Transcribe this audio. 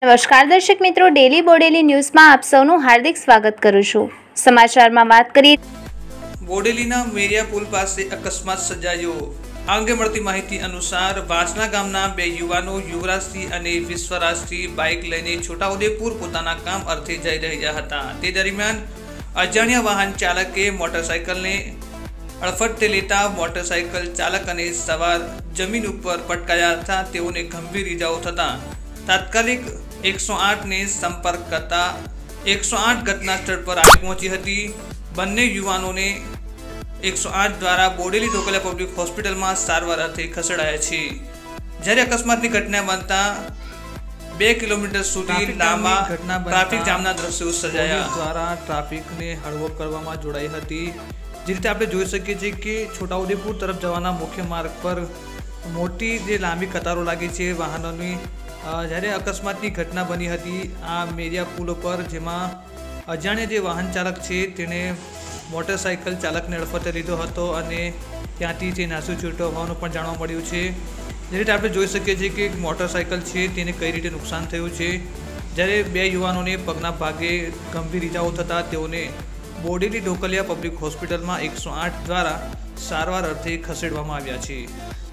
નમસ્કાર દર્શક મિત્રો, ડેલી બોડેલી ન્યૂઝમાં આપ સૌનું હાર્દિક સ્વાગત કરું છું। સમાચારમાં વાત કરીએ। બોડેલીના મેરિયા પુલ પાસે અકસ્માત સર્જાયો। આ અંગે મળતી માહિતી અનુસાર વાસણા ગામના બે યુવાનો યુવરાજસિંહ અને વિશ્વરાજસિંહ બાઇક લઈને છોટાઉદેપુર પોતાના કામ અર્થે જઈ રહ્યા હતા। તે દરમિયાન અજાણ્યા વાહન ચાલકે મોટરસાઇકલને અડફટે લેતા મોટરસાઇકલ ચાલક અને સવાર જમીન ઉપર પટકાયા હતા। તેઓને ગંભીર ઇજાઓ થતાં તાત્કાલિક 108 ने संपर्क करता 108 घटना स्थल पर આવી પહોંચી હતી। બંને યુવાનોને 108 દ્વારા બોડેલી ઢોકલિયા પબ્લિક હોસ્પિટલમાં સારવાર અર્થે ખસેડાયા છે। જ્યારે અકસ્માતની ઘટના બનતા 2 કિલોમીટર સુધી લાંબા ટ્રાફિક જામના દ્રશ્યો સર્જાયા। દ્વારા ટ્રાફિકને હળવો કરવામાં જોડાઈ હતી। જે રીતે આપણે જોઈ શકીએ છીએ કે છોટાઉદેપુર તરફ જવાના મુખ્ય માર્ગ પર મોટી જે લાંબી કતારો લાગી છે વાહનોની। જ્યારે અકસ્માતની ઘટના બની હતી આ મેરિયા પુલ પર, જેમાં અજાણ્યા જે વાહન ચાલક છે તેણે મોટરસાઇકલ ચાલકને અડફતે લીધો હતો અને ત્યાંથી તે નાસી છૂટ્યો હોવાનું પણ જાણવા મળ્યું છે। જે રીતે આપણે જોઈ શકીએ છીએ કે મોટરસાઇકલ છે તેને કઈ રીતે નુકસાન થયું છે। જ્યારે બે યુવાનોને પગના ભાગે ગંભીર ઇજાઓ થતાં તેઓને બોડેલી ઢોકલિયા પબ્લિક હોસ્પિટલમાં 108 દ્વારા સારવાર અર્થે ખસેડવામાં આવ્યા છે।